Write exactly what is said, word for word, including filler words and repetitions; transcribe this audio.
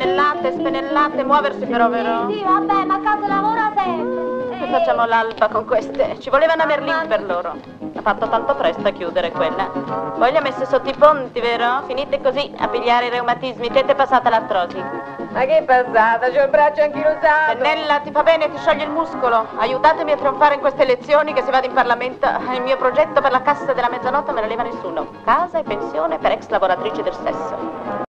spennellate, spennellate, muoversi però, vero? Sì, vabbè, ma a casa lavora sempre. Che facciamo l'alba con queste? Ci voleva una Merlin per loro. Ha fatto tanto presto a chiudere quella. Poi li ha messe sotto i ponti, vero? Finite così a pigliare i reumatismi. Te t'è passata l'artrosi. Ma che passata? C'ho il braccio anchilosato. Pennella, ti fa bene, ti scioglie il muscolo. Aiutatemi a trionfare in queste elezioni che se vado in Parlamento. Il mio progetto per la cassa della mezzanotte me la leva nessuno. Casa e pensione per ex lavoratrici del sesso.